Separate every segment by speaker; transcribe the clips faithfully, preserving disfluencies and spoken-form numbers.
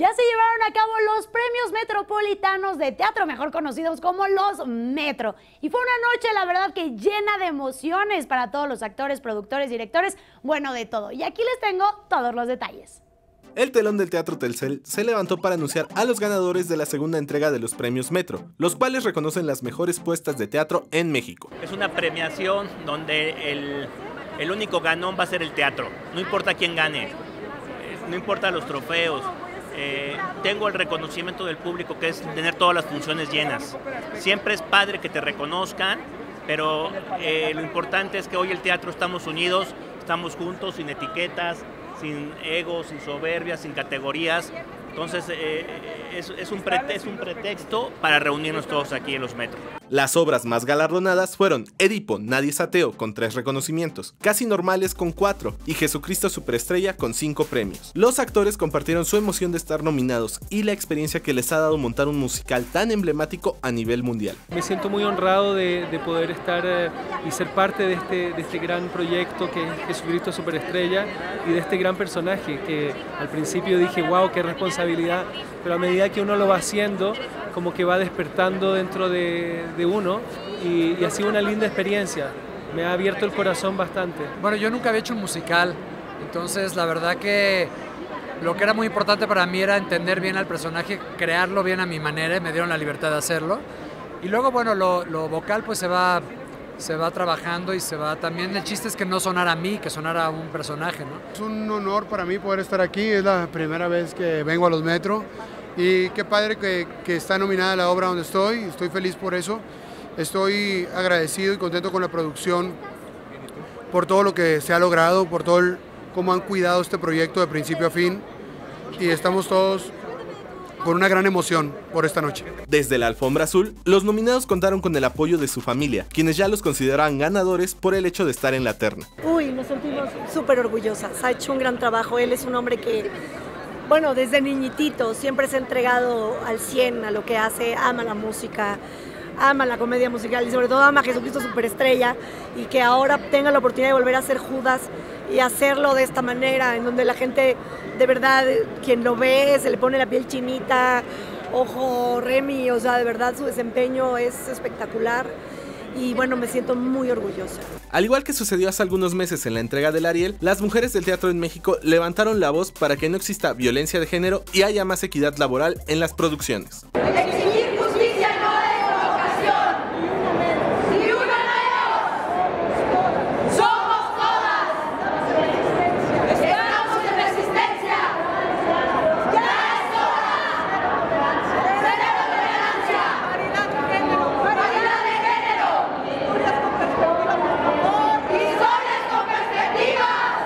Speaker 1: ya se llevaron a cabo los premios metropolitanos de teatro, mejor conocidos como los Metro. Y fue una noche, la verdad, que llena de emociones para todos los actores, productores, directores, bueno, de todo. Y aquí les tengo todos los detalles.
Speaker 2: El telón del Teatro Telcel se levantó para anunciar a los ganadores de la segunda entrega de los premios Metro, los cuales reconocen las mejores puestas de teatro en México.
Speaker 3: Es una premiación donde el, el único ganón va a ser el teatro, no importa quién gane, no importa los trofeos. Eh, tengo el reconocimiento del público, que es tener todas las funciones llenas. Siempre es padre que te reconozcan, pero eh, lo importante es que hoy el teatro estamos unidos, estamos juntos, sin etiquetas, sin egos, sin soberbias, sin categorías. Entonces eh, es, es, un prete, es un pretexto para reunirnos todos aquí en los Metro.
Speaker 2: Las obras más galardonadas fueron Edipo, Nadie es ateo, con tres reconocimientos, Casi normales con cuatro y Jesucristo Superestrella con cinco premios. Los actores compartieron su emoción de estar nominados y la experiencia que les ha dado montar un musical tan emblemático a nivel mundial.
Speaker 4: Me siento muy honrado de, de poder estar eh, y ser parte de este, de este gran proyecto que es Jesucristo Superestrella y de este gran personaje que al principio dije, wow, qué responsabilidad, pero a medida que uno lo va haciendo, como que va despertando dentro de, de uno y, y ha sido una linda experiencia, me ha abierto el corazón bastante.
Speaker 5: Bueno, yo nunca había hecho un musical, entonces la verdad que lo que era muy importante para mí era entender bien al personaje, crearlo bien a mi manera y me dieron la libertad de hacerlo. Y luego, bueno, lo, lo vocal pues se va, se va trabajando y se va también, el chiste es que no sonara a mí, que sonara a un personaje, ¿no?
Speaker 6: Es un honor para mí poder estar aquí, es la primera vez que vengo a los Metro. Y qué padre que, que está nominada la obra donde estoy, estoy feliz por eso. Estoy agradecido y contento con la producción por todo lo que se ha logrado, por todo el, cómo han cuidado este proyecto de principio a fin. Y estamos todos con una gran emoción por esta noche.
Speaker 2: Desde la alfombra azul, los nominados contaron con el apoyo de su familia, quienes ya los consideran ganadores por el hecho de estar en la terna.
Speaker 7: Uy, nos sentimos súper orgullosas, ha hecho un gran trabajo, él es un hombre que... Bueno, desde niñitito siempre se ha entregado al cien a lo que hace, ama la música, ama la comedia musical y sobre todo ama a Jesucristo Superestrella, y que ahora tenga la oportunidad de volver a ser Judas y hacerlo de esta manera, en donde la gente de verdad, quien lo ve, se le pone la piel chinita, ojo Remy, o sea, de verdad su desempeño es espectacular. Y bueno, me siento muy orgullosa.
Speaker 2: Al igual que sucedió hace algunos meses en la entrega del Ariel, las mujeres del teatro en México levantaron la voz para que no exista violencia de género y haya más equidad laboral en las producciones.
Speaker 8: Exigir justicia no es provocación. Ni una menos. Somos todas. Estamos en resistencia. Ya es hora. Cero tolerancia. Paridad de género. Paridad de género. Historias con perspectiva.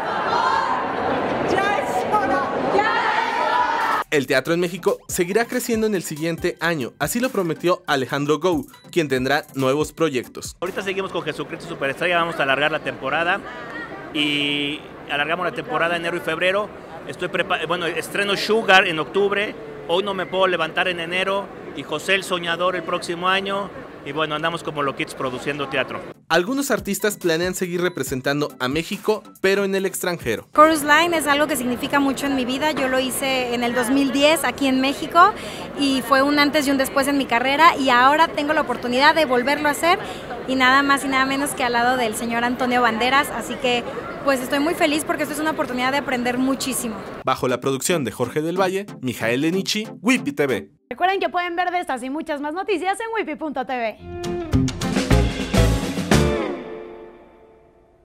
Speaker 8: Ya es hora. Ya es hora.
Speaker 2: El teatro en México seguirá creciendo en el siguiente año, así lo prometió Alejandro Gou, quien tendrá nuevos proyectos.
Speaker 3: Ahorita seguimos con Jesucristo Superestrella, vamos a alargar la temporada y alargamos la temporada enero y febrero. Estoy prepa- bueno, estreno Sugar en octubre, Hoy no me puedo levantar en enero y José el Soñador el próximo año. Y bueno, andamos como loquitos produciendo teatro.
Speaker 2: Algunos artistas planean seguir representando a México, pero en el extranjero.
Speaker 9: Chorus Line es algo que significa mucho en mi vida. Yo lo hice en el dos mil diez aquí en México y fue un antes y un después en mi carrera, y ahora tengo la oportunidad de volverlo a hacer, y nada más y nada menos que al lado del señor Antonio Banderas. Así que pues estoy muy feliz porque esto es una oportunidad de aprender muchísimo.
Speaker 2: Bajo la producción de Jorge del Valle, Mijael Lenichi, Wipi T V.
Speaker 1: Recuerden que pueden ver de estas y muchas más noticias en wipi punto t v.